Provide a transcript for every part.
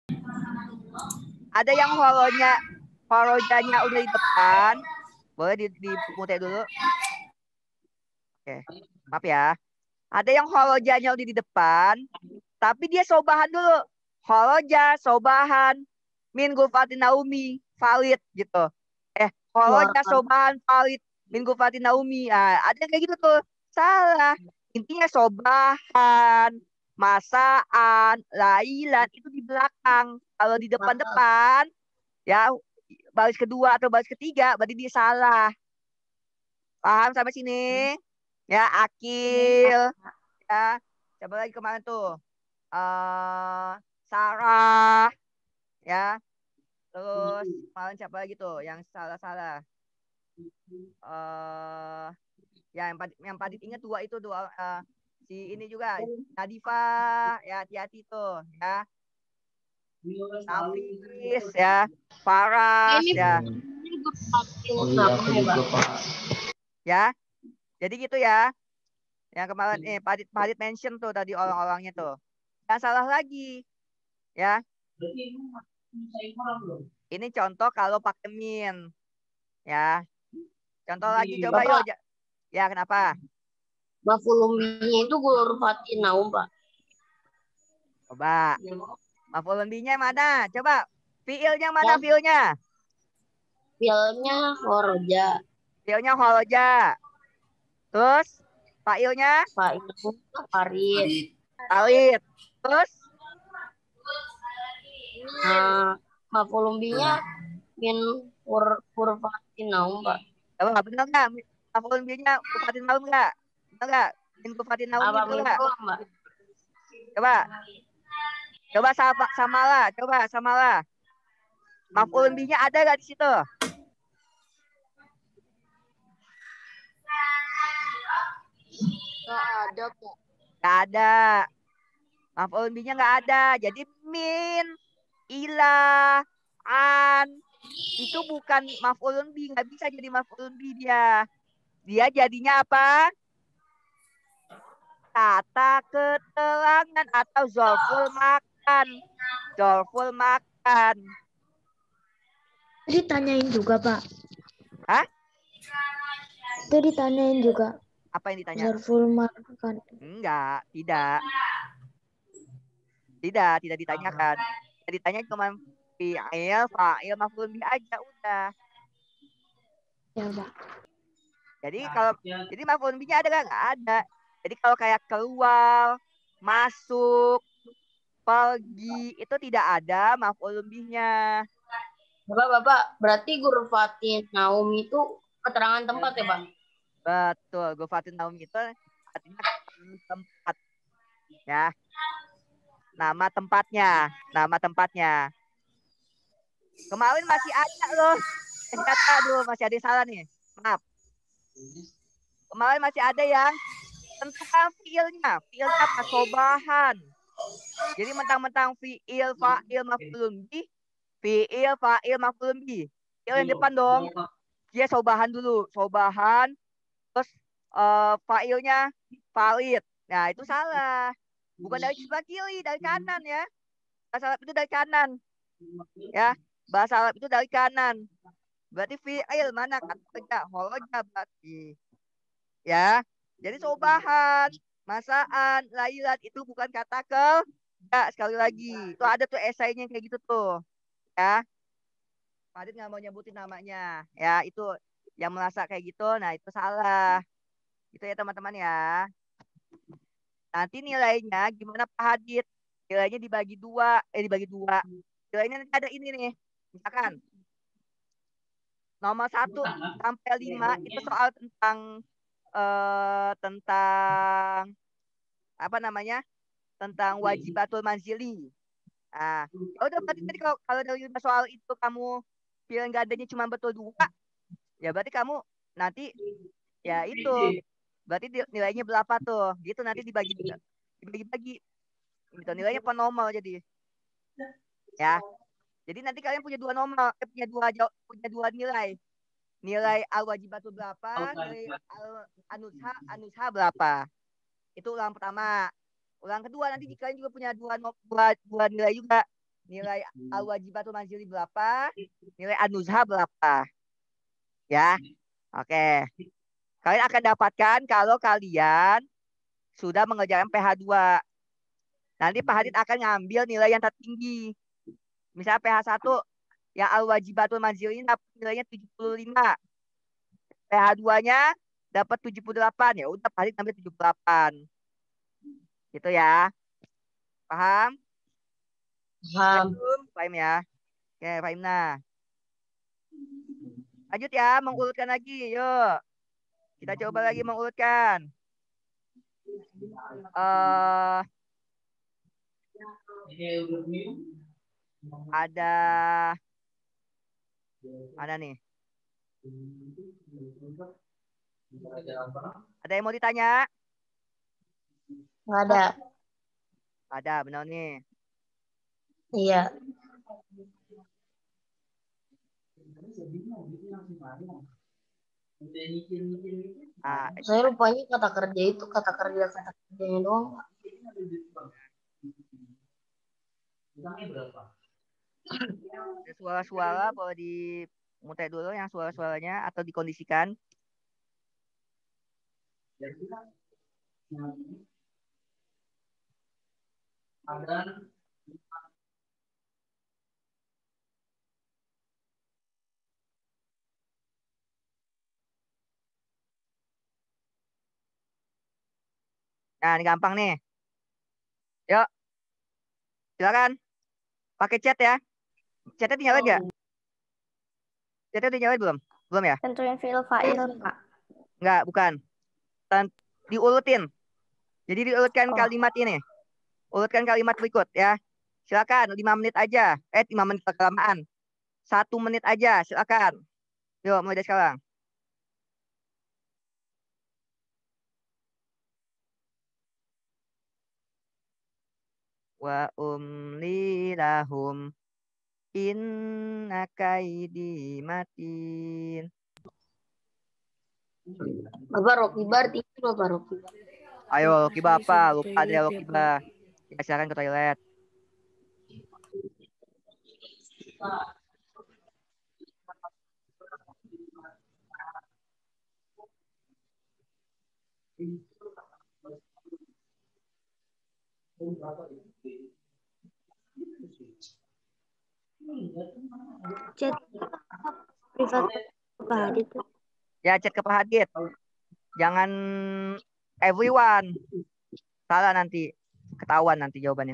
Ada yang horojanya udah di depan. Boleh dimute dulu. Oke. Maaf ya. Ada yang horojanya udah di depan, tapi dia sobahan dulu. Horoja, sobahan, min gufati naumi, valid gitu. Wah, Horoja, sobahan, valid, min gufati naumi. Nah, ada yang kayak gitu tuh. Salah. Intinya sobahan, masaan, lailan itu di belakang. Kalau di depan-depan, ya baris kedua atau baris ketiga, berarti dia salah. Paham sampai sini? Ya, akil. Ya, coba lagi kemana tuh? eh Sarah, ya. Terus kemarin siapa lagi tuh yang salah-salah? eh yang Padit ingat dua itu dua, si ini juga Nadifa, ya hati-hati tuh ya. Nafis ya, Faras ini ya, oh iya, aku juga Pak. ya. Jadi gitu ya. Yang kemarin Padit Padit mention tuh tadi orang-orangnya tuh. Jangan salah lagi ya. Ini contoh kalau pakai min ya. Contoh lagi coba yuk. Bapak, Ya kenapa? mafulumbinya itu gurfatin naum, Pak. Coba. Maf'ulun bihnya mana? Coba. Fiilnya mana Ya, fiilnya? filnya horoja. Fiilnya holoja. Terus fa'ilnya Pak itu Farid. alid. Terus Nah, mafulumbinya min kurfatin naum, Pak. coba bener nggak? Maf'ulun bihnya kufatin naum nggak? Bener nggak? Min kufatin naumi Apa bener min nggak? doang, Mbak? Coba. Coba samalah. Coba samalah. Maf'ulun bihnya ada nggak di situ? Nggak ada, Pak. Nggak ada. Maf'ulun bihnya nggak ada. Jadi min, ila, an, itu bukan maf'ulun bih. Nggak bisa jadi maf'ulun bih dia. Dia jadinya apa? Kata keterangan atau zolful makan. Zolful makan. Ditanyain juga, Pak. Hah? Itu ditanyain juga. Apa yang ditanya? Zarful makan. Enggak, tidak. Tidak ditanyakan. Yang ditanya cuma fi'il, fa'il, maf'ul bih aja udah. Ya, Pak. Jadi maf'ul bihnya ada nggak? Nggak ada. Jadi kalau kayak keluar, masuk, pergi itu tidak ada maf'ul bihnya. Bapak, berarti gurfatin naum itu keterangan tempat ya, Pak? Betul, gufatin naum itu artinya tempat ya. Nama tempatnya. Kemarin masih ada loh. Kata aduh masih ada yang salah nih. Maaf. Kemarin masih ada yang tentukan fiilnya. Fiilnya apa? Sobahan. Jadi mentang-mentang fiil, fa'il, maf'ulun bih, fiil, fa'il, maf'ulun bih. Fiil yang depan dong. Dia sobahan dulu, sobahan, terus fa'ilnya valid. Nah, itu salah. Bukan dari sebelah kiri, dari kanan ya. Bahasa Arab itu dari kanan. Ya, bahasa Arab itu dari kanan. Berarti fi'il mana katanya? Holoja berarti. Ya. Jadi sobahan, masaan, lailat itu bukan kata kerja sekali lagi. Itu ada tuh esainya kayak gitu tuh. Ya. Fadit nggak mau nyebutin namanya. Ya, itu yang merasa kayak gitu. Nah, itu salah. Itu ya teman-teman ya. Nanti nilainya gimana Pak Hadid? Nilainya dibagi dua. Dibagi dua. Nilainya nanti ada ini nih. Misalkan nomor 1 sampai 5 itu soal tentang apa namanya? Tentang wajibatul manzili. Nah, ya udah berarti tadi kalau dari 5 soal itu kamu pilih nggak adanya cuma betul 2, ya berarti kamu nanti ya itu berarti nilainya berapa tuh? Gitu nanti dibagi-bagi gitu nilainya per nomor jadi ya. Jadi nanti kalian punya dua nomor, punya dua nilai. Nilai al wajibatul berapa, nilai al anusha berapa. Itu ulang pertama. Ulang kedua nanti kalian juga punya dua nilai juga. Nilai al-wajibatul manzili berapa? Nilai an-nuzha berapa? Ya. Oke. Kalian akan dapatkan kalau kalian sudah mengerjakan PH2. Nanti Pak Hadid akan ngambil nilai yang tertinggi. Misalnya PH1 yang al-wajibatul manzili ini dapat nilainya 75. PH2-nya dapat 78. Ya udah Pak Hadid ngambil 78. Gitu ya. Paham? Paham. Paham ya? Oke, paham nah. Lanjut ya, mengurutkan lagi. Yuk. Kita coba lagi mengurutkan. Ada mana nih? Ada yang mau ditanya? Nggak ada. Ada, benar nih. Iya. Saya lupanya kata kerjanya doang. Suara-suara boleh dimutai dulu yang suara-suaranya atau dikondisikan. Nah, ini gampang nih. Yuk, silakan. Pakai chat ya. Chatnya dinyalain nggak? Chatnya dinyalain belum? Belum ya? Tentuin fi'il fa'il, Pak. Nggak, bukan. Diurutin. Jadi diurutkan Oh. kalimat ini. Urutkan kalimat berikut ya. Silakan 5 menit aja. 5 menit kelamaan. 1 menit aja, silakan. Yuk, mulai dari sekarang. Wa umli lahum inna kaidi matin. Bapak Rocky Bar tinggi Bapak Rocky. Ayo, Rocky Bapak. Lupa deh Rocky Bapak. Ya, silakan ke toilet. Chat privat Pak Hadid. Ya, chat ke Pak Hadid. Jangan everyone. Salah nanti. Ketahuan nanti jawabannya.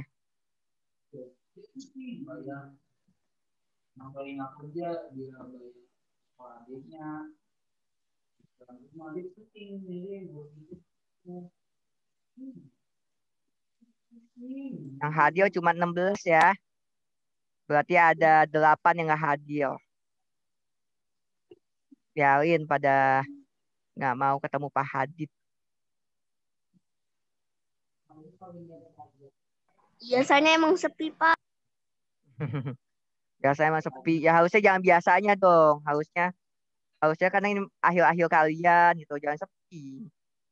Yang hadir cuma 16 ya. Berarti ada 8 yang nggak hadir. Biarin pada nggak mau ketemu Pak Hadid. Biasanya emang sepi, Pak. Biasanya emang sepi. Ya harusnya jangan biasanya dong. Harusnya karena ini akhir-akhir kalian gitu. Jangan sepi.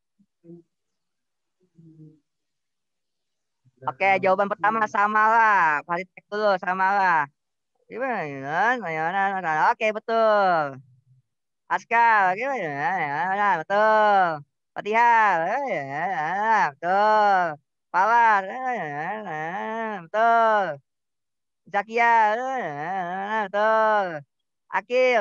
Oke, jawaban pertama sama lah. Farid cek dulu sama lah. Gimana? Oke, betul. Askal, gimana? Betul. Fatihah, betul. Palar, betul. Zakia, betul. Akil,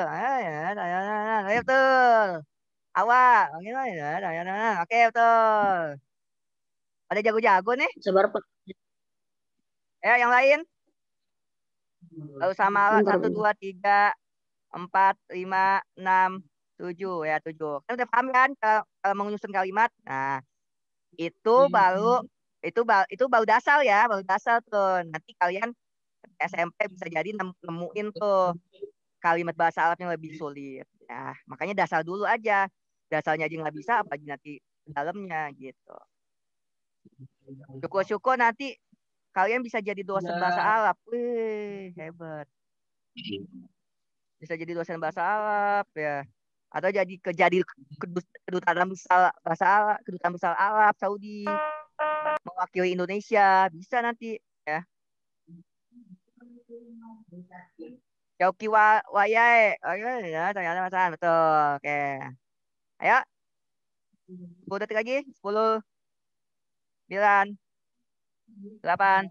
betul. Awak, gimana? Oke, betul. Ada jago-jago nih. Sabar Pak. Yang lain. Lalu sama Bentar, 1, 2, 3, 4, 5, 6, 7 ya 7. Kan udah paham kan kalau menyusun kalimat. Nah, itu baru dasar ya, baru dasar tuh. Nanti kalian SMP bisa jadi nemuin tuh kalimat bahasa Arab yang lebih sulit. Ya, makanya dasar dulu aja. Dasarnya aja nggak bisa, apalagi nanti dalamnya gitu. Syukur-syukur nanti kalian bisa jadi dosen bahasa Arab. Wih, hebat. Bisa jadi dosen bahasa Arab ya. Atau jadi kedutaan besar bahasa Arab, kedutaan besar Arab Saudi mewakili Indonesia, bisa nanti ya. Syauki Wayahe. Oh iya, ternyata Mas An. Betul. Oke. Ayo, 10 detik lagi. 10, 9, 8.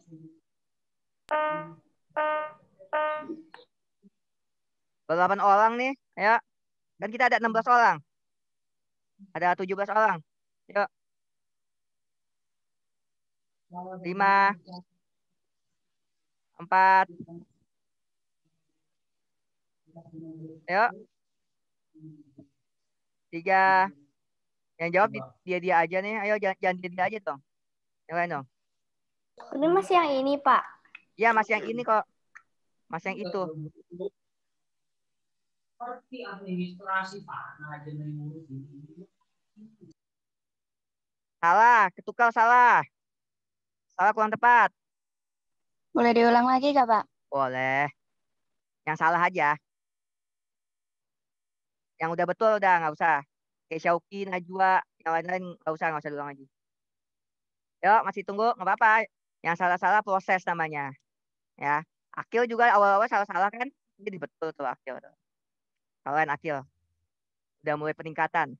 Baru 8 orang nih. Ayo. Kan kita ada 16 orang. Ada 17 orang. Yuk. 5, 4. Yuk. 3. Yang jawab dia aja nih. Ayo, jangan dia aja dong. Yang lain dong. Ini masih yang ini, Pak. Ya, masih yang ini kok. Masih yang itu. Salah, ketukar salah. Salah kurang tepat. Boleh diulang lagi gak, Pak? Boleh. Yang salah aja. Yang udah betul udah nggak usah. Kayak Syauki, Najwa, yang lain-lain nggak usah diulang lagi. Yuk, masih tunggu, nggak apa-apa. Yang salah-salah proses namanya. Ya. Akil juga awal-awal salah-salah kan. Jadi betul tuh Akil. Kalian Akil. Udah mulai peningkatan.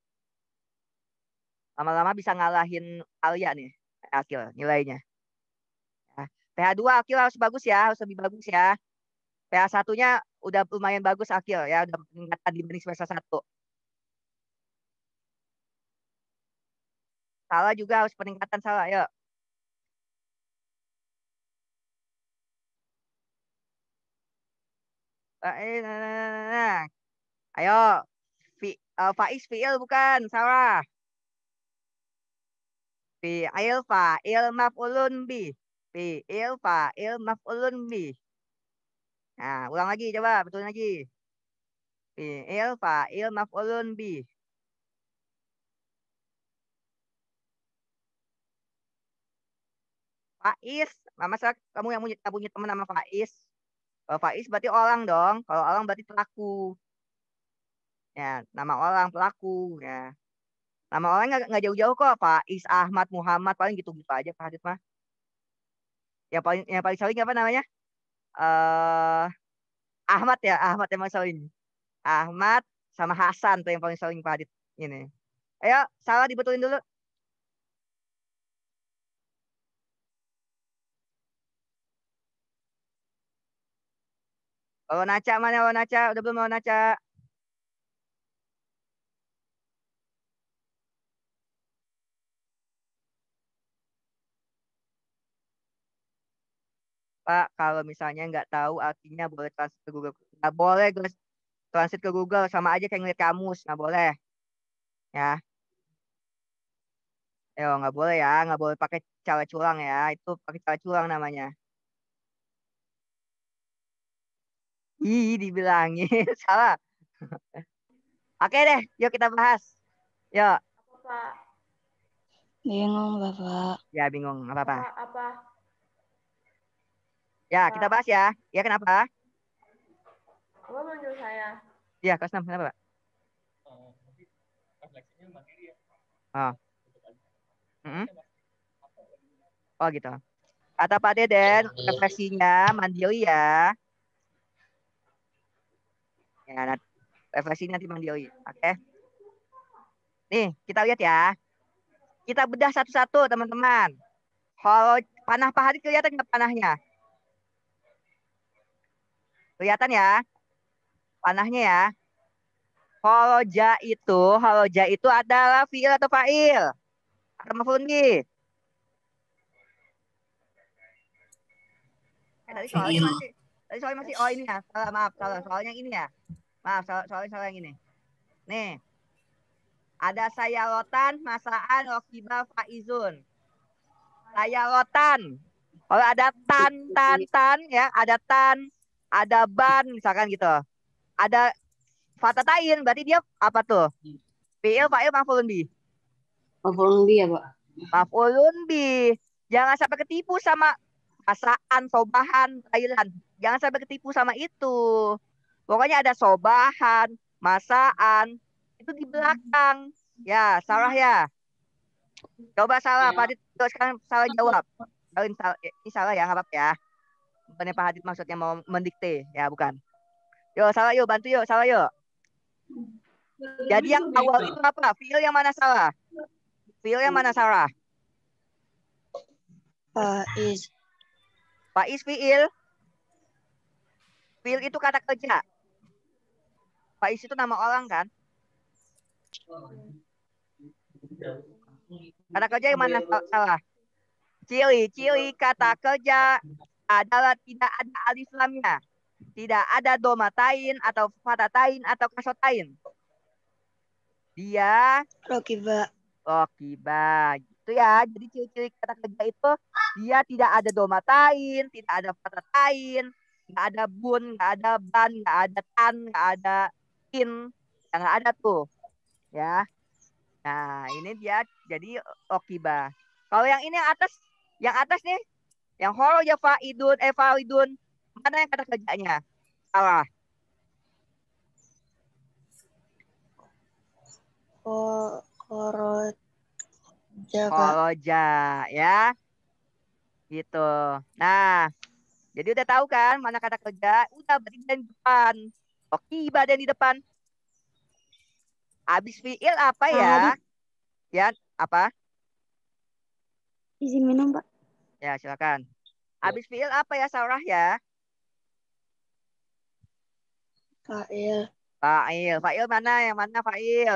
Lama-lama bisa ngalahin Alia nih. Akil nilainya. Ya. PH2 Akil harus bagus ya. Harus lebih bagus ya. PH1-nya udah lumayan bagus Akil ya. Udah peningkatan dibanding semester 1. Salah juga harus peningkatan salah. Yuk. Nah. Ayo. Faiz fiil bukan. Salah. Fiil fa'il maf'ulun bi. Fiil fa'il maf'ulun bi. Nah, ulang lagi coba, betul lagi. Fiil fa'il maf'ulun bi. Faiz, masa kamu yang punya teman nama Faiz? Kalau Faiz berarti orang dong. Kalau orang berarti pelaku. Ya, nama orang pelaku. Ya, nama orang nggak jauh-jauh kok. Faiz, Ahmad, Muhammad paling gitu-gitu aja Pak Hadit mah. Yang paling sering apa namanya? Eh Ahmad ya, Ahmad yang paling sering. Ahmad sama Hasan tuh yang paling sering Pak Hadit ini. Ayo, salah dibetulin dulu. Kalau Naca mana? Kalau Naca udah belum mau Naca? Pak, kalau misalnya nggak tahu artinya boleh translate ke Google. Nggak boleh guys, translate ke Google sama aja kayak ngeliat kamus. Nggak boleh. Ya, ayo nggak boleh ya. Nggak boleh pakai cara curang ya. Itu pakai cara curang namanya. Ih, dibilangin. Salah. Oke deh, yuk kita bahas. Yuk. Pak. Bingung, Bapak. Ya, bingung. Nggak apa-apa. Apa? Ya, kita bahas ya. Ya, kenapa? Apa manggil saya? Ya, kelas 6. Kenapa, Pak? Oh. Mm-mm. Oh, gitu. Kata Pak Deden, refleksinya mandiri ya. Ya, refleksi nanti mandiri. Oke. Nih, kita lihat ya. Kita bedah satu-satu, teman-teman. Kalau panah Pak Hadid kelihatan nggak panahnya? Kelihatan ya, panahnya ya. Haloja itu adalah fiil atau fa'il? Atau maf'ulun bih? Tadi soalnya masih, oh ini ya, salah, maaf, salah. Soalnya ini ya. Maaf, soalnya yang ini. Nih, ada sayalotan, masaan, rokiba, faizun. Sayalotan. Kalau ada tan, ya, ada ban, misalkan gitu. Ada fatatain, berarti dia apa tuh? Fi'il, fa'il, maf'ulun bih. Maf'ulun bih ya, Pak? Maf'ulun bih. Jangan sampai ketipu sama masaan, sobahan, Thailand. Jangan sampai ketipu sama itu. Pokoknya ada sobahan, masaan, itu di belakang. Ya, salah ya. Coba salah, Pak Adit. Sekarang salah jawab. Ini salah ya, nggak apa-apa ya. Bukannya Pak Hadid maksudnya mau mendikte, ya bukan. Yuk, salah yuk, bantu yuk, salah yuk. Jadi yang awal itu apa? Fiil yang mana salah? Fiil yang mana salah? Faiz. Faiz fiil. Fiil itu kata kerja. Faiz itu nama orang kan? Kata kerja yang mana salah? Ciri-ciri kata kerja adalah tidak ada alif lamnya. Tidak ada domatain atau fatatain atau kasotain. Dia Rokiba. rokiba. Gitu ya. Jadi ciri-ciri kata kerja itu dia tidak ada domatain, tidak ada fatatain, nggak ada bun, nggak ada ban, nggak ada tan, nggak ada in, nggak ada tuh. Ya. Nah, ini dia jadi rokiba. Kalau yang ini yang atas nih, yang horoja faidun, mana yang kata kerjanya? Salah. Koroja. Horoja, ya. Gitu. Nah, jadi udah tahu kan mana kata kerja? Udah berarti di depan. Rokiba dan di depan. Habis fiil apa ya? Ya, apa? Izin minum, Pak. Ya, silakan. Habis fiil apa ya, Sarah ya? Fa'il. Fa'il. Fa'il mana? Yang mana fa'il?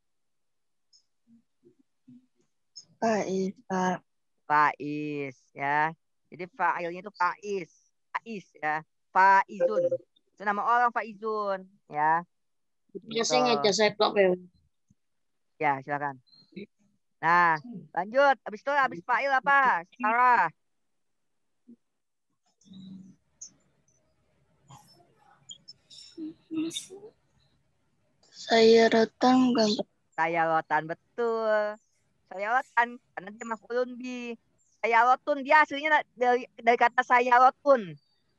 Faiz, Pak. Faiz ya. Jadi fa'ilnya itu faiz. Faiz ya. Faizun. Itu nama orang Faizun ya. Gitu. Biasanya saya plok ya. Ya, silakan. Nah, lanjut. Habis itu habis fa'il apa? Sarah. Saya datang gambar. Sayalotan, betul. Sayalotan karena dia maf'ulun bi. Sayalotun dia aslinya dari kata sayalotun.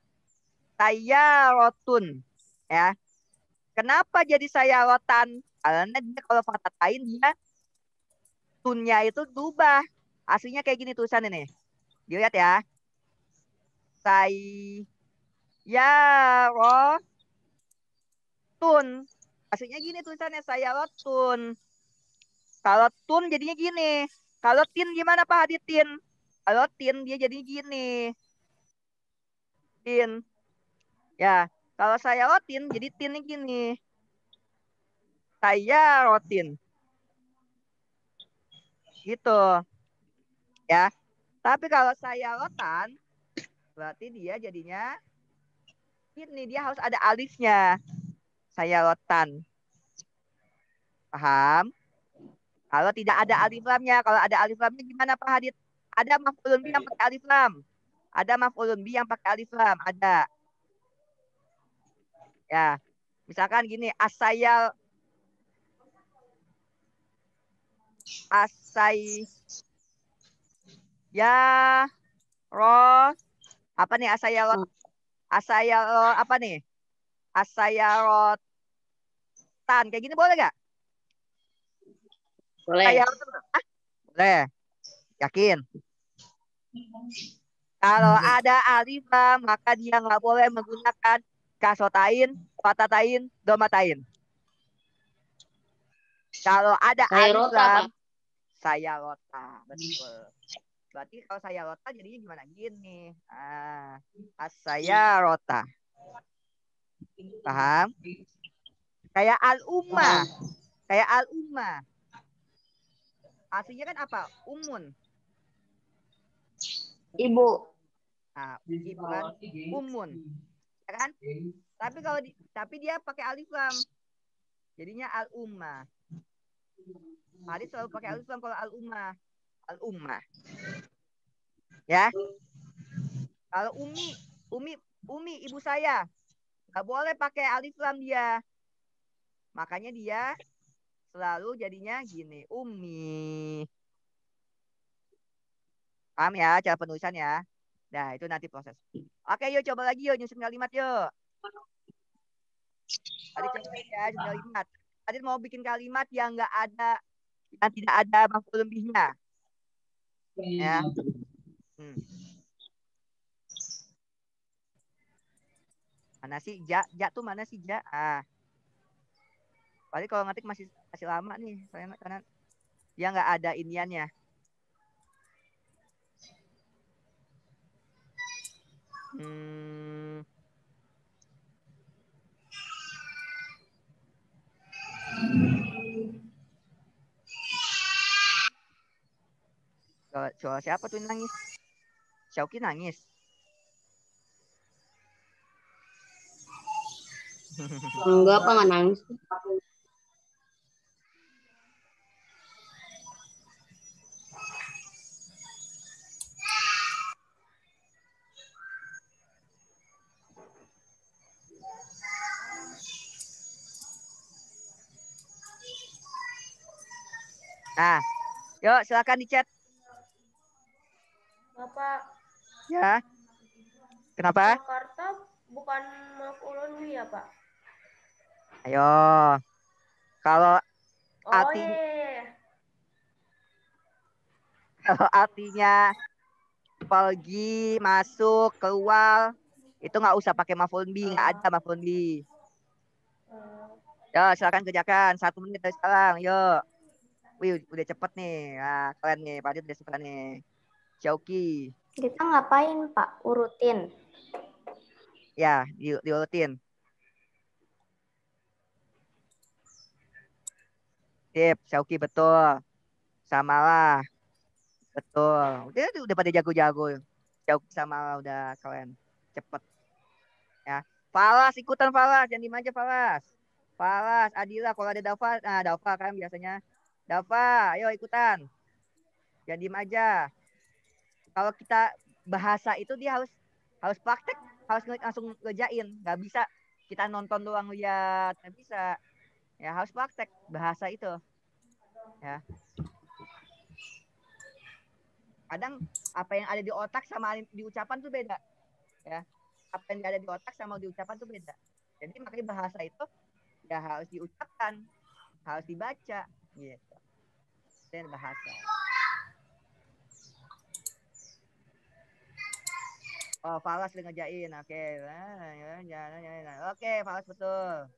Sayalotun ya. Kenapa jadi sayalotan? Karena dia kalau fatatain dia tunnya itu berubah. Aslinya kayak gini tulisan ini. Dilihat ya. Sayarotun. Aslinya gini tulisannya sayarotun. Kalau tun jadinya gini. Kalau tin gimana Pak Haditin? Kalau tin dia jadi gini. Tin. Ya. Kalau saya rotin jadi tinnya gini. Saya rotin. Gitu. Ya. Tapi kalau saya rotan berarti dia jadinya ini dia harus ada alifnya. Saya rotan. Paham? Kalau tidak ada alif lamnya, kalau ada alif lamnya gimana Pak Hadid? Ada maf'ulun bi yang pakai alif lam. Ada maf'ulun bi yang pakai alif lam, ada. Ya. Misalkan gini, asai ya roh apa nih apa nih asayarotan kayak gini boleh gak? Boleh. Boleh, yakin? Kalau ada alif lam maka dia nggak boleh menggunakan kasotain, fatatain, domatain. Kalau ada Saya alif rota, lam Pak. saya rota, betul. Berarti kalau saya rota jadinya gimana? Gini. Saya rota. Paham? Kayak al-ummah. Kayak al-ummah. Aslinya kan apa? Umun. Ibu. Nah, ibu kan umun. Ya kan? Tapi dia pakai alif lam. Jadinya al-ummah. Hadis selalu pakai alif lam kalau al-ummah. Al-ummah. Ya. Kalau umi ibu saya. Gak boleh pakai alif lam dia. Makanya dia selalu jadinya gini. Umi. Paham ya cara penulisan ya? Nah, itu nanti proses. Oke, yuk coba lagi yuk nyusun kalimat yuk. Tadi coba ya nyusun kalimat. Tadi mau bikin kalimat yang tidak ada maf'ul bihnya. Ya. Mana sih ja? Ja tuh mana sih ja? Ah. Paling kalau ngetik masih lama nih. Soalnya karena dia nggak ada iniannya. Hmm. Soal siapa tuh yang nangis? Syauki nangis. Enggak apa nggak nangis. Nah, yuk silakan di chat. Bapak, Ya. Kenapa? Jakarta bukan maf'ulun bih ya, Pak? Ayo. Kalau Oh arti iya. kalau artinya pergi, masuk, keluar, itu nggak usah pakai maf'ul bi, nggak ada maf'ul bi. Ya, silakan kerjakan 1 menit dari sekarang. Yuk. Wih, udah cepet nih. Nah, kalian nih, Pak Adit udah suka nih. Syauki. Kita ngapain, Pak? Urutin. Ya, diurutin. Sip, Syauki betul. Samalah. Betul. Udah pada jago-jago. Syauki sama udah kalian. Cepet. Ya. Falas, ikutan Falas. Jangan diem aja Falas. Falas, Adila. Kalau ada Dava, nah Dava kan biasanya. Dava, ayo ikutan. Jangan diem aja. Kalau kita bahasa itu dia harus praktek, harus langsung ngerjain. Nggak bisa kita nonton doang lihat, nggak bisa. Ya harus praktek bahasa itu. Ya. Kadang apa yang ada di otak sama di ucapan tuh beda. Ya. Apa yang ada di otak sama di ucapan tuh beda. Jadi makanya bahasa itu ya harus diucapkan, harus dibaca, gitu. Dan bahasa. Oh, Falas udah ngerjain. Oke. Oke, Falas betul.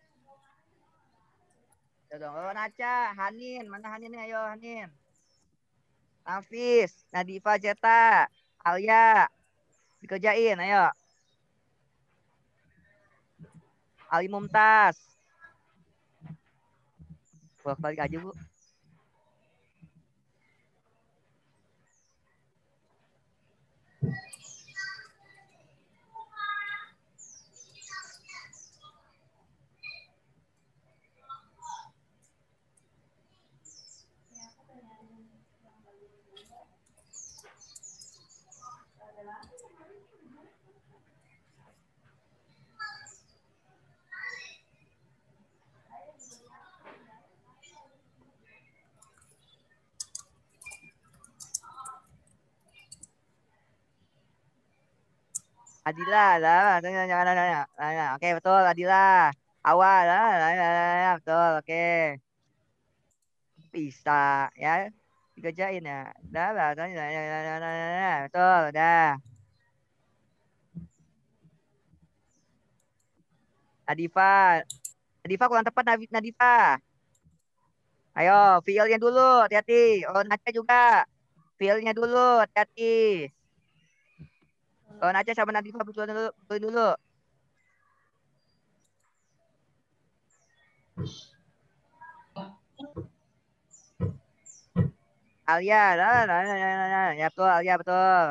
Ya dong. Oh, Naca, Hanin. Mana Hanin nih? Ayo, Hanin. Nafis, Nadifa Jeta, Alia. Dikerjain, ayo. Ali Mumtaz. Balik aja, Bu. Adila, oke betul Adila. Awal, betul, oke. Bisa ya, dikerjain ya. Betul, dah. Nadifa, Nadifa kurang tepat Nadifa. Ayo, feel-nya dulu, hati-hati. Oh, Naca juga. Feel-nya dulu, hati-hati. Oh, Naca sama Nadifa betulin dulu. Alia, ya betul, Alia betul.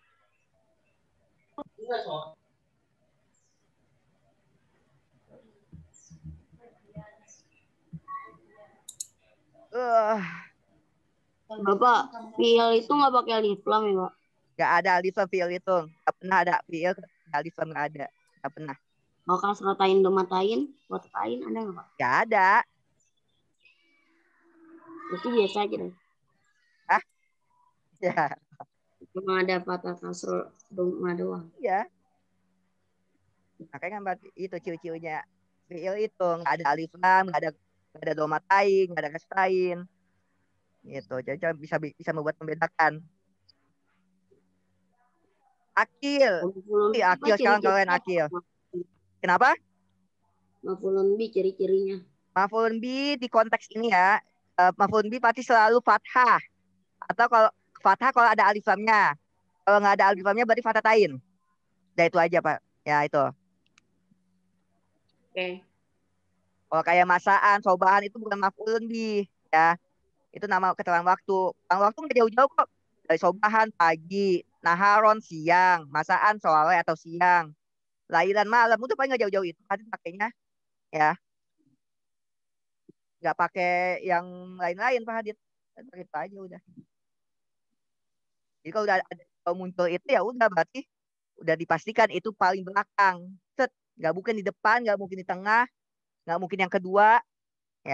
Bapak, feel itu nggak pakai alif lam ya, Pak? Gak ada alif lam fiil itu. Gak pernah ada fiil alif lam, gak ada. Gak pernah. Kalau seratain domatain, watain ada nggak, Pak? Gak ada. Itu biasa aja deh. Hah? Ya. Cuma ada patah kasro doma doang. Iya. Makanya kan itu ciri-cirinya fiil itu nggak ada alif lam, nggak ada domatain, nggak ada kastain. Gitu. Jadi bisa membuat membedakan. Akil. Akil sekarang kalian Akil. Kenapa? Maf'ulun bi ciri-cirinya. Maf'ulun bi di konteks ini ya, maf'ulun bi pasti selalu fathah. Atau kalau fathah kalau ada alif lamnya. Kalau nggak ada alif lamnya berarti fathatain. Udah itu aja Pak. Ya itu. Oke. Kalau kayak masaan, sobahan itu bukan maf'ulun bi. Ya, itu nama keterangan waktu. Keterangan waktu nggak jauh-jauh kok. Dari sobahan pagi, naharon siang, masaan sore atau siang, lailan malam. Itu paling nggak jauh-jauh itu. Pasti pakainya ya. Nggak pakai yang lain-lain Pak Hadit. Itu aja udah. Jadi kalau udah kalau muncul itu ya udah berarti udah dipastikan itu paling belakang. Set, nggak mungkin di depan, nggak mungkin di tengah, nggak mungkin yang kedua, ya.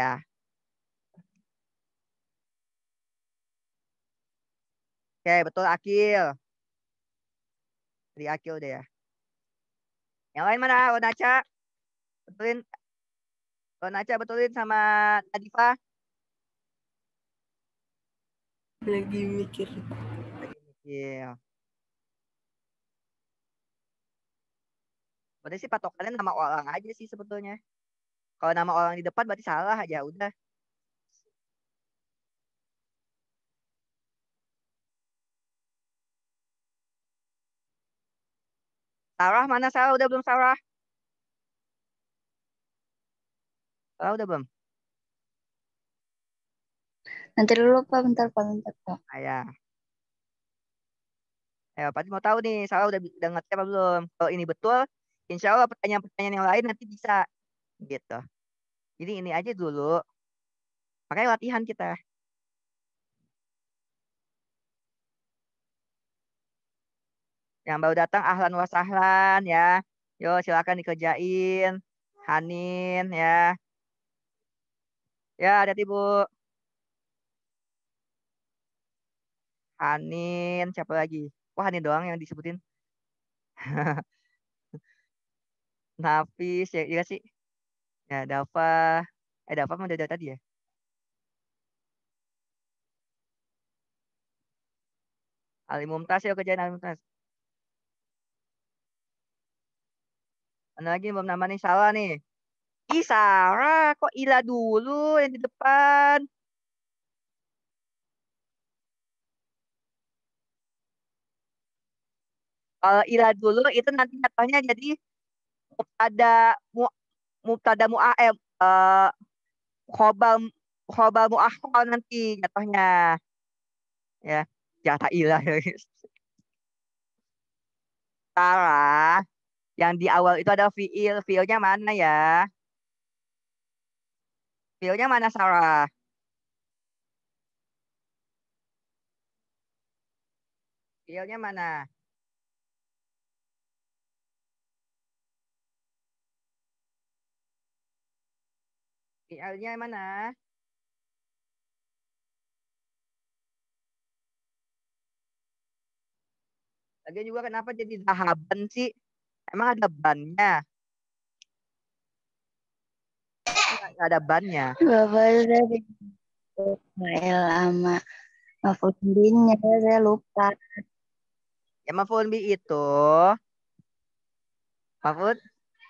Oke, betul Akil. Dari Akil deh ya. Yang lain mana? Naca, betulin. Naca betulin sama Nadifa. Lagi mikir. Lagi mikir. Berarti sih patokannya nama orang aja sih sebetulnya. Kalau nama orang di depan berarti salah aja udah. Sarah mana Sarah? Udah belum Sarah? Sarah udah belum? Nanti dulu Pak, bentar Pak. Ayah. Ya, pasti mau tahu nih, Sarah udah ngerti apa belum? Kalau ini betul, insya Allah pertanyaan-pertanyaan yang lain nanti bisa gitu. Jadi ini aja dulu. Makanya latihan kita. Yang baru datang ahlan wa sahlan ya. Yo silakan dikerjain. Hanin ya. Ya, hati-hati Bu. Hanin, siapa lagi? Wah, Hanin doang yang disebutin. Nafis ya, iya sih. Ya, Dava. Dava mah udah tadi ya. Ali Mumtaz ya kerjaan Ali Mumtaz. Mana lagi belum nama nih salah nih. Ih, Sarah, kok Ila dulu yang di depan? Kalau Ila dulu itu nanti jatuhnya jadi mubtada mu mubtada mu'aem khobal khobal mu'akhol nanti jatuhnya ya. Jatah Ila. Sarah, yang di awal itu ada fiil. Fiilnya mana ya? Fiilnya mana Sarah? Fiilnya mana? Fiilnya mana? Lagian juga kenapa jadi zahaban sih? Emang ada bannya? Nggak ada bannya. Bapak dari Ismail sama Mahfudinnya saya lupa. Ya Mahfud bi itu. Mahfud.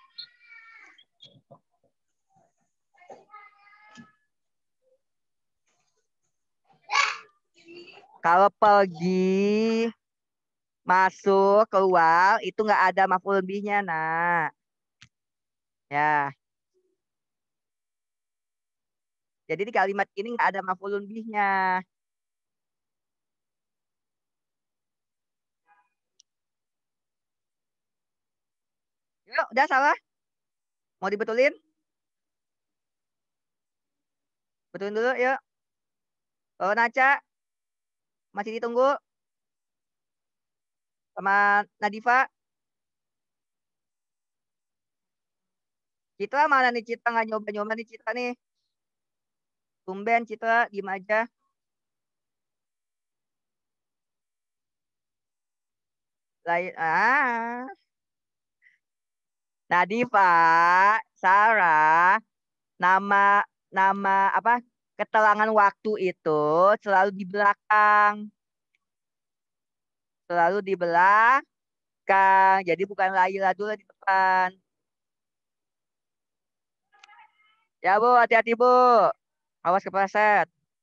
Kalau pergi, masuk, keluar, itu nggak ada maf'ul bihnya, nak. Ya, jadi di kalimat ini nggak ada maf'ulun bihnya. Yuk, udah salah. Mau dibetulin? Betulin dulu, yuk. Oh, Naca, masih ditunggu. Sama Nadifa. Citra mana nih Citra nggak nyoba-nyoba nih Citra nih. Tumben Citra, diem aja. Lain, Nadifa, Sarah, nama nama apa keterangan waktu itu selalu di belakang, selalu di belakang. Jadi bukan Laila dulu di depan. Ya Bu, hati-hati Bu. Awas kepleset.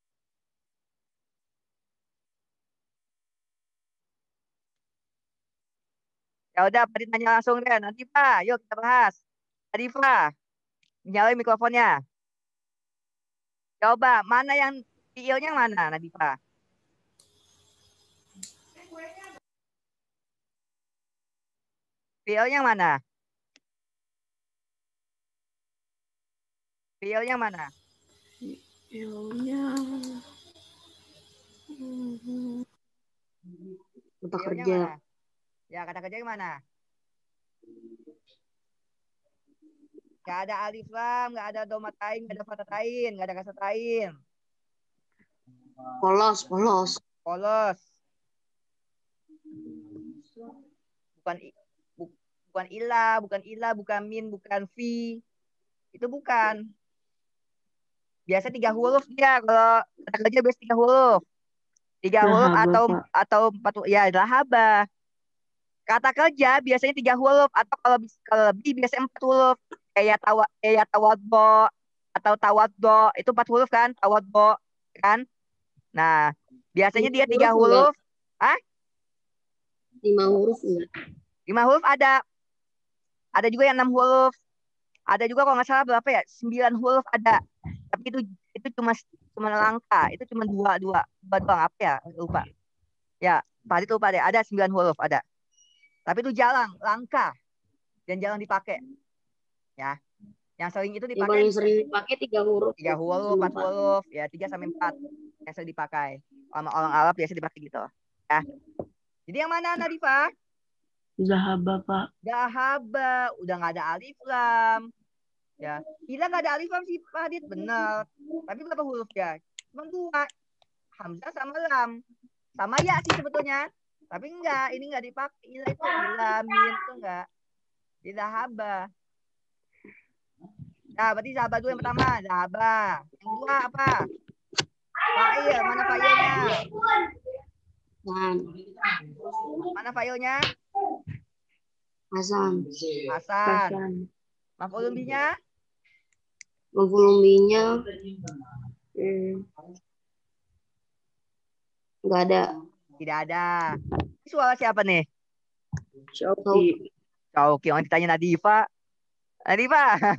Ya udah, Pak Adit tanya langsung deh. Nanti Pak, yuk kita bahas. Adifa, nyalain mikrofonnya. Coba, mana yang PIL-nya mana, Nadifa? PIL-nya mana? PIL-nya mana? PIL-nya kata PIL-nya kerja. mana? Ya, kata kerja mana? Gak ada alif lam, gak ada domatain, gak ada fatatain, gak ada kasatain. Polos. Polos. Bukan bukan bukan min, bukan fi. Itu bukan. Biasa 3 huruf dia, kalau kata kerja biasa 3 huruf. 3 huruf Lahaba, atau Pak. 4 huruf. Ya, lahaba. Kata kerja biasanya 3 huruf, atau kalau lebih biasanya 4 huruf. Kayak tawadbo atau tawaddo, itu 4 huruf kan, tawadbo kan. Nah, biasanya 5 dia tiga huruf enggak? huruf. Ah, 5 huruf enggak? 5 huruf ada. Ada juga yang 6 huruf. Ada juga kalau nggak salah berapa ya? 9 huruf ada. Tapi itu cuma langka. Itu cuma dua doang, apa ya? Lupa. Ya, tadi lupa deh. Ada 9 huruf ada. Tapi itu jarang, langka dan jarang dipakai. Ya, yang sering itu Yang dipakai paling sering dipakai 3 huruf. 3 huruf, 4 huruf, ya 3 sampai 4 yang sering dipakai. Orang Arab biasa dipakai gitu. Ya. Jadi yang mana Nadifa? Zahaba, Pak. Dahaba, udah nggak ada alif lam. Ya, Ila nggak ada alif lam sih Pak Hadid, benar. Tapi berapa huruf ya? Cuma 2, hamzah sama lam. Sama ya sih sebetulnya. Tapi enggak, ini enggak dipakai. Ila itu min itu enggak. Di dahaba. Nah, berarti zahaba dulu yang pertama, zahaba. Yang kedua apa? Fa'il, mana fa'ilnya? Hasan. Mana fa'ilnya? Hasan. Hasan. Hasan. Maf'ulun bihnya? Maf'ulun bihnya enggak ada. Tidak ada. Ini suara siapa nih? Syauki. Oke, orang ditanya Nadifa. Nadifa.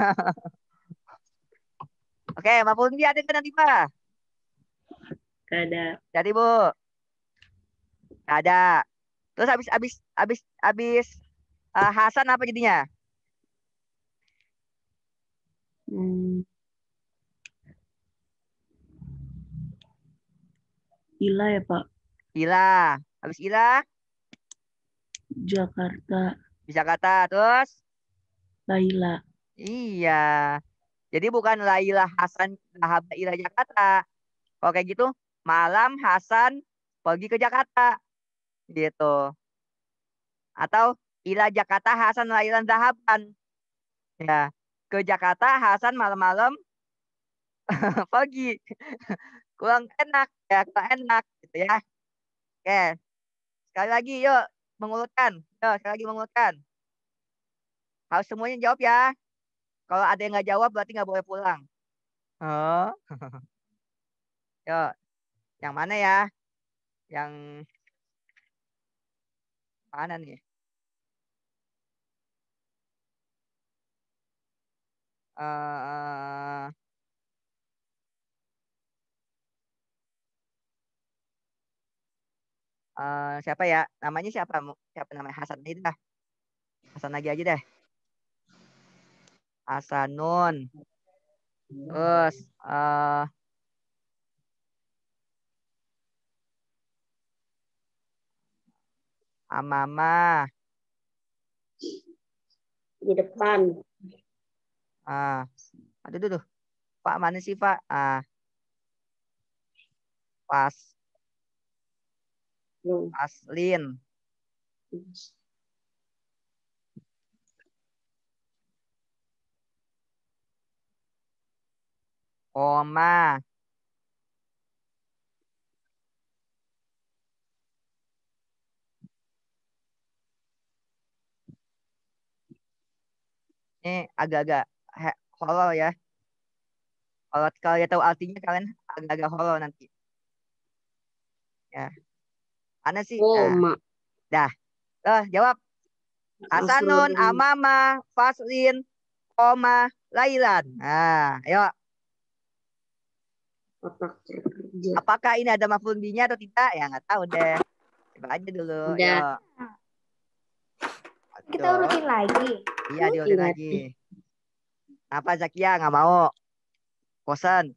Oke, maf'ulun bih ada kan Nadifa? Gak ada. Jadi Bu, nggak ada. Terus habis Hasan apa jadinya? Hmm. Ila ya, Pak. Ila. Habis Ila Jakarta. bisa kata terus. Laila. Iya. Jadi bukan Laila Hasan Lahaba Ila Jakarta. Kalau kayak gitu, malam Hasan pergi ke Jakarta. Gitu. Atau Ila Jakarta Hasan Lailan Zahaban. Ya. Ke Jakarta Hasan malam-malam pergi. Kurang enak ya, kurang enak gitu ya. Oke. Sekali lagi yuk mengurutkan. Yuk, sekali lagi mengurutkan. Harus semuanya jawab ya. Kalau ada yang nggak jawab berarti nggak boleh pulang. Oh, yuk. Yang mana ya? Yang mana nih? Eh, siapa ya? Namanya siapa? Siapa namanya? Hasan itu dah. Hasan lagi aja deh. Hasanun. Terus Amama. Di depan. Aduh, tuh. Pak mana sih Pak? Pas, Paslin. Koma. Ini agak-agak hollow ya. Kalau kalian tahu artinya kalian agak-agak holo nanti. Ya. Mana sih? Koma. Dah. Jawab. Hasanun, Amama, Faslin, Koma, Lailan. Nah, ayo. Otak kerja. Apakah ini ada maf'ul bihi-nya atau tidak? Ya nggak tahu deh. Coba aja dulu. Udah. Yo. Kita urutin lagi. Iya, diurutin lagi. Apa Zakia nggak mau? Bosan.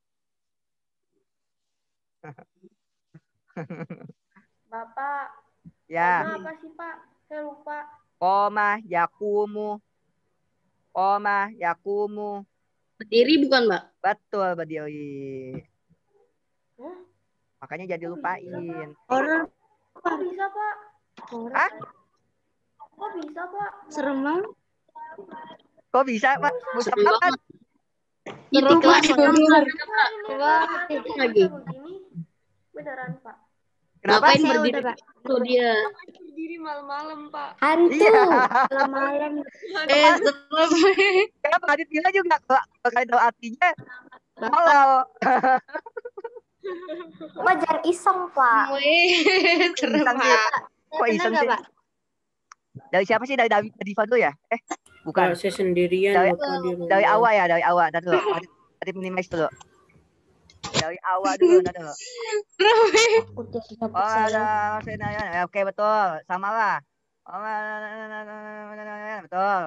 Bapak, Ya. koma apa sih Pak? Saya lupa. Koma, yakumu. Koma, yakumu. Berdiri bukan, Mbak? Betul, Badiwi. Hah? Makanya jadi lupain. Orang Kok bisa Pak? Hah? Kok bisa Pak? serem banget. Kok bisa, Pak? Bisa Serem banget. Itu kelas bener. Lagi. Begini. Beneran Pak. Kenapa? Ngapain Saya berdiri? udah, Pak. Tuh dia. Berdiri malam-malam Pak. Hantu. Iya. Malam-malam. Serem. Kenapa Adit bilang juga kalau kalian tahu artinya halal. Pak jangan iseng, Pak. Serem, Iseng sih. Pak. Kok iseng nggak, sih? Pak? Dari siapa sih? Dari Diva dulu ya? Bukan. Saya sendirian Dari- Bapak di rumah. Dari awal ya, dari awal. Nanti dulu. Adit minimize dulu. Dari awal dulu, nanti dulu. Udah dapat Oh, saya. ada. Oke, betul. Sama lah. Oh, betul.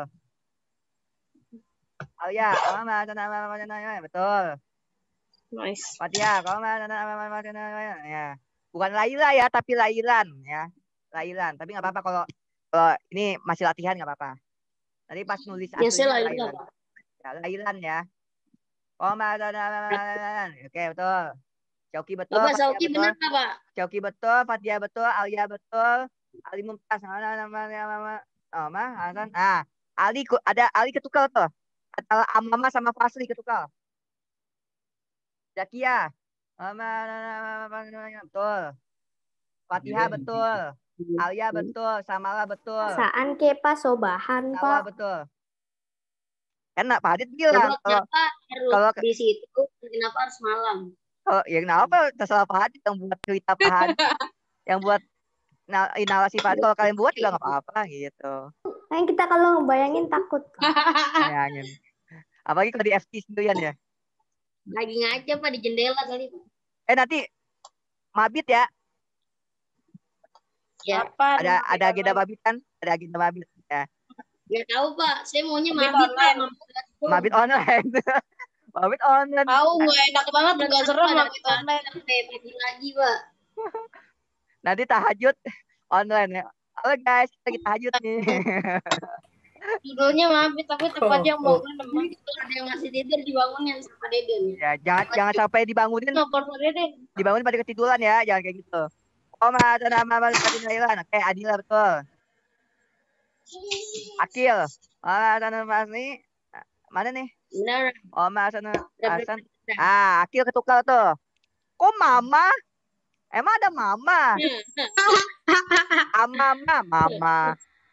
Oh ya, betul. Nice. Fatia, ya. Bukan Laila ya, tapi Lailan ya. Lailan, tapi nggak apa-apa kalau ini masih latihan nggak apa-apa. Nanti pas nulis Biasa aslinya Laila, Lailan. Ya, Lailan ya. Oke, betul. Coki betul, Bapak Fatia Sauki betul. bener nggak, Pak? Coki betul, Fatia betul, Alia betul, Ali Mumtaz, Hasan. Ada Ali ketukal tuh. Antara Amama sama Fasli ketukal. Zakia. Betul. Fatihah betul. Alia betul, Samala betul. Saan ke Pak sobahan, Sawa Pak. betul. Kan Pak Hadid bilang Bapak kenapa harus di situ? Kenapa harus malam? ya kenapa terserah Pak Hadid yang buat cerita Pak Hadid, yang buat inalasi Pak Hadid. Kalau kalian buat juga nggak apa-apa gitu. Nah, kita kalau ngebayangin takut, Pak. Bayangin. Apalagi kalau di FT sendirian ya. Lagi ngaca, Pak, di jendela kali, Pak. Nanti mabit ya. Ya. Ada agenda mabit kan? Ada agenda mabit ya. Nggak tahu, Pak. Saya maunya mabit, Pak. Mabit online. Mabit online. Tahu, nggak enak banget. Nggak serem mabit online. Lagi, Pak. Nanti tahajud online ya. Halo guys, kita lagi tahajud nih. Judulnya mabit, tapi tempatnya mau memang ada yang masih tidur dibangunin sama Deden. Ya, jangan sampai dibangunin. Nomor Deden. Dibangunin pada ketiduran ya, jangan kayak gitu. Ada nama Adila. Oke, Adila betul. Akil. Ada nama ini. Mana nih? Benar. Hasan. Akil ketukar tuh. Kok mama? Emang ada mama? Mama.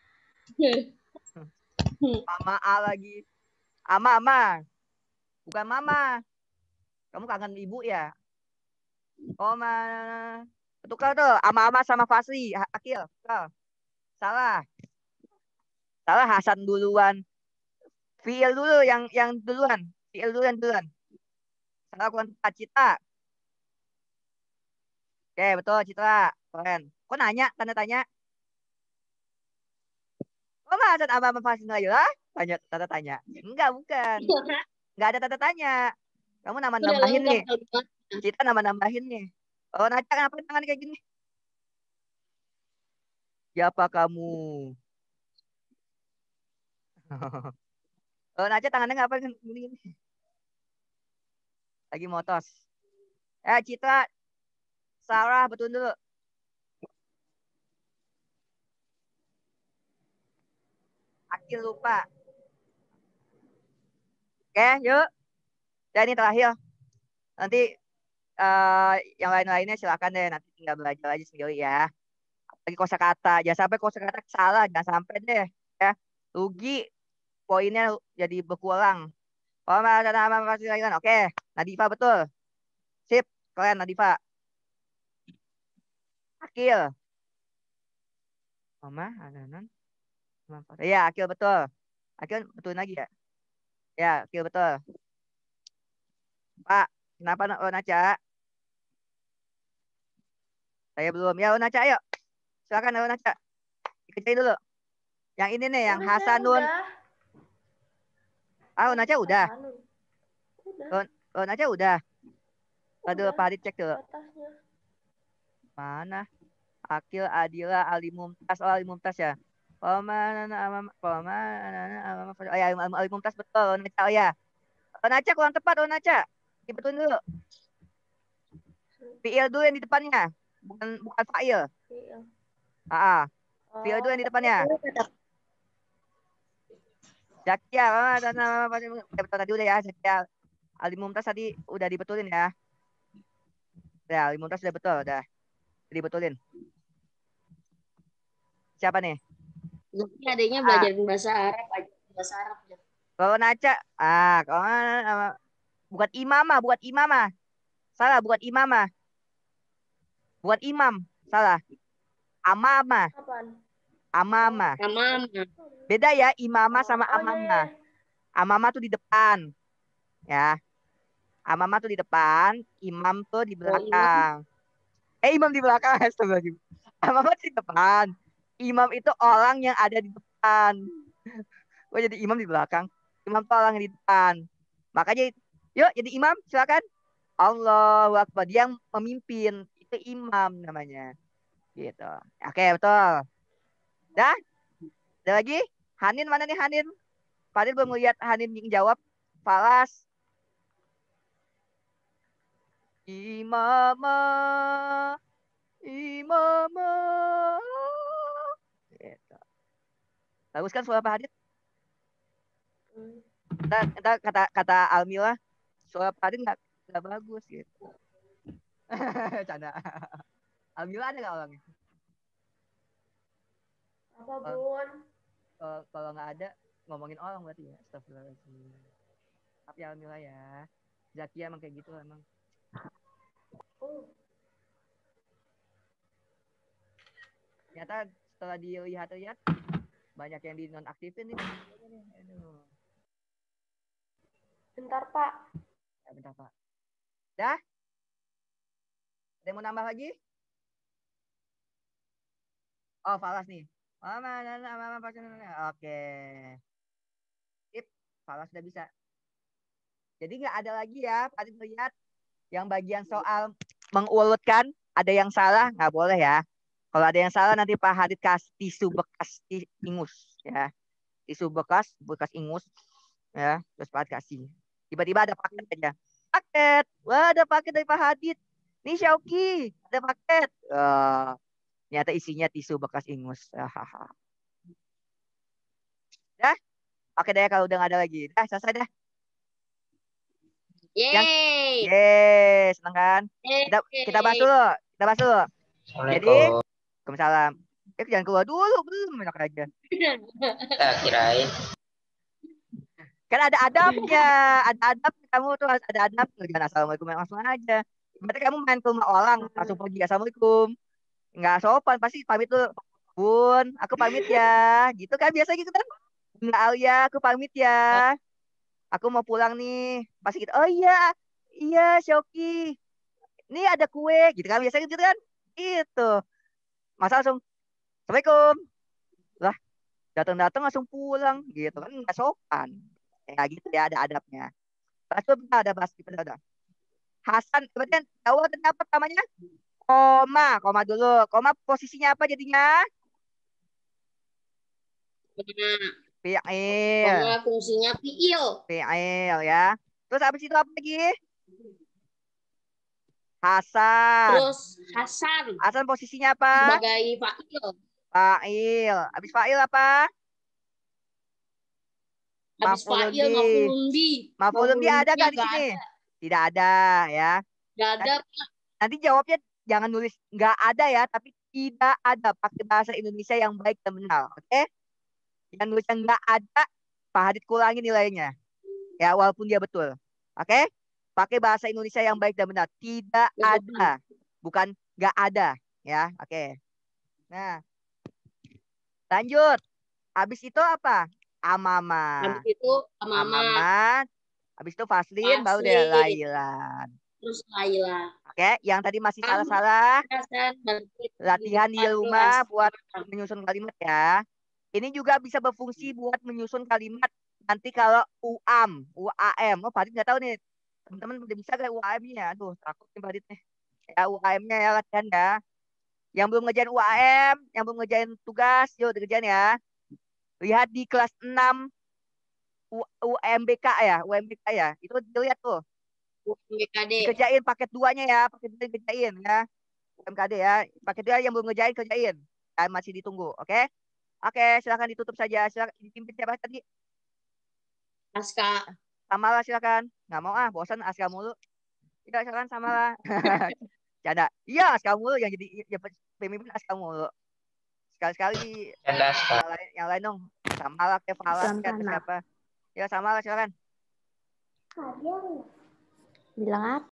Mama A lagi. Ama. Bukan mama. Kamu kangen ibu ya? Tukar tuh. Ama sama Fasli. Akil. Salah. Hasan duluan. Fiil dulu yang duluan. Fiil duluan. Salah kurang tepat. Cita. Oke, betul Citra. Keren. Kok nanya? Tanda tanya. Kok ada apa Fasli lah? Tanda tanya. Enggak, bukan. Enggak ada tanda tanya. Kamu nambahin nih. Citra nambahin nih. Oh, Naca kenapa tangan kayak gini? Siapa kamu? Oh, Naca tangannya ngapa gini? Lagi motos. Citra, Sarah, betul dulu. Akil lupa. Oke, yuk. Dan ini terakhir. Nanti yang lain-lainnya silakan deh. Nanti tinggal belajar aja sendiri ya. Lagi kosakata. Jangan sampai kosakata salah. Jangan sampai deh. Ya. Rugi. Poinnya jadi berkurang. Oke. Nadifa betul. Sip, kalian Nadifa. Akil. Mama, Ananan. Iya, Akil betul. Akil betul lagi ya? Ya, Akil betul. Pak, kenapa Naca? Saya belum. Ya, Naca, ayo. Silakan Naca. Dikerjain dulu. Yang ini nih, yang Udah, saya Hasanun. udah. Ah, Naca udah. Hasanun. Udah. Naca udah. Aduh, Udah. Pak Adit cek dulu. Atasnya. Mana? Akil, Adila, Ali Mumtaz. Oh, Ali Mumtaz ya. Oh, mana, oh ya, Ali Mumtaz betul. Naca, oh ya. Naca kurang tepat, Naca. Dibetulin dulu. Fiil dulu yang di depannya. Bukan fa'il. Iya. Fiil dulu yang di depannya. Zakia, betul tadi udah ya. Zakia, Ali Mumtaz tadi udah dibetulin ya. Ya, Ali Mumtaz sudah betul, udah dibetulin. Siapa nih? Ini adanya belajar bahasa Arab aja. Bahasa Arab aja. Kalau Naca, kalau bukan imamah. Salah, bukan imamah. Bukan imam, salah. Amamah. Apaan? Amamah. Sama. Beda ya, imamah sama Oh, iya, amamah. iya. Amamah tuh di depan. Ya. Amamah tuh di depan, imam tuh di belakang. Imam di belakang. Astagfirullahaladzim. Amamah tuh di depan. Imam itu orang yang ada di depan. Oh, jadi imam di belakang. Imam tuh orang yang di depan. Makanya, yuk jadi imam, silakan. Allahu Akbar. Dia yang memimpin. Itu imam namanya. Gitu. Oke, betul. Dah? Ada lagi? Hanin mana nih Hanin? Fadil belum lihat Hanin yang jawab. Falas. Imamah. Gitu. Bagus kan suara Pak Hadid? Ntar kata Almila, suara Pak Hadid nggak bagus gitu. Canda. Almila ada nggak orangnya? Apa, Bun? Kalau nggak ada, ngomongin orang berarti ya. Astagfirullahaladzim. Tapi Almila ya. Zakia emang kayak gitu emang. Ternyata setelah dilihat-lihat, banyak yang dinonaktifin nih. Aduh. Bentar, Pak. Ya, bentar, Pak. Dah? Ada yang mau nambah lagi? Oh, Falas nih. Oke. Sip, Falas udah bisa. Jadi nggak ada lagi ya, Pak Adit lihat yang bagian soal mengurutkan, ada yang salah, nggak boleh ya. Kalau ada yang salah nanti Pak Hadid kasih tisu bekas ingus ya. Tisu bekas ingus ya, terus Pak Hadid kasih. Tiba-tiba ada paket aja. Paket. Wah, ada paket dari Pak Hadid. Nih Syauki, ada paket. Ternyata isinya tisu bekas ingus. Dah? Oke deh kalau udah nggak ada lagi. Dah, selesai dah. Yeay. Yeay, seneng kan? Kita bahas dulu. Jadi, Waalaikumsalam. Jangan keluar dulu, belum enak aja. Kirain. Kan ada adabnya, kamu tuh harus ada adab. Jangan assalamualaikum langsung aja. Berarti kamu main ke rumah orang langsung pergi assalamualaikum. Nggak sopan, pasti pamit tuh. Bun, aku pamit ya. Gitu kan biasa gitu kan? Bunda Alia, aku pamit ya. Aku mau pulang nih. Pasti gitu. Oh iya, Shoki. Ini ada kue, gitu kan biasa gitu kan? Gitu. Masa langsung Assalamualaikum. Lah, datang langsung pulang gitu kan nggak sopan. Ya gitu ya, ada adabnya. Bahas itu ada bahas itu ada. Hasan, kemudian tahu tadi apa namanya? Koma dulu. Koma posisinya apa jadinya? Fi'il. Koma fungsinya fi'il. Fi'il ya. Terus habis itu apa lagi? Hasan. Terus Hasan. Hasan posisinya apa? Sebagai fa'il. Fa'il. Habis fa'il apa? Habis fa'il maf'ulun bi. Maf'ulun bi ada nggak di sini? Tidak ada ya. Nggak ada. Nanti jawabnya jangan nulis nggak ada ya, tapi tidak ada. Pakai bahasa Indonesia yang baik dan benar. Oke? Yang nulisnya nggak ada, Pak Hadid kurangi nilainya. Ya, walaupun dia betul. Oke? Pakai bahasa Indonesia yang baik dan benar. Tidak ada. Bukan nggak ada. Ya, oke. Nah, lanjut. Habis itu apa? Amama. Habis itu Mama, Amama. Habis itu Faslin, baru deh Faslin. Lailan. terus Laila. Oke, yang tadi masih salah-salah. Dasar dan Latihan di rumah kelas. buat menyusun kalimat ya. Ini juga bisa berfungsi buat menyusun kalimat nanti kalau UAM. Oh, Fadit nggak tahu nih. Teman-teman udah bisa gak UAM-nya? Aduh, takut nih Fadit nih. Ya, UAM-nya ya latihan ya. Yang belum ngerjain UAM, yang belum ngerjain tugas, yuk dikerjain ya. Lihat di kelas 6 UMBK ya, UMBK ya. Itu dilihat tuh. BKD. Dikerjain paket 2-nya ya, paket 2 dikerjain ya. UMKD ya. Paket 2 yang belum ngerjain kerjain. Dan masih ditunggu, oke? Oke, silakan ditutup saja. Silakan dipimpin siapa tadi? Aska. Samara silakan. Nggak mau bosan Aska mulu. Tidak, silakan Samara. Canda. Iya, Aska mulu yang jadi ya, pemimpin Aska mulu. Sekali-sekali yang lain dong. Samara kayak Fala kayak siapa. Ya, Samara silakan. Bilang apa?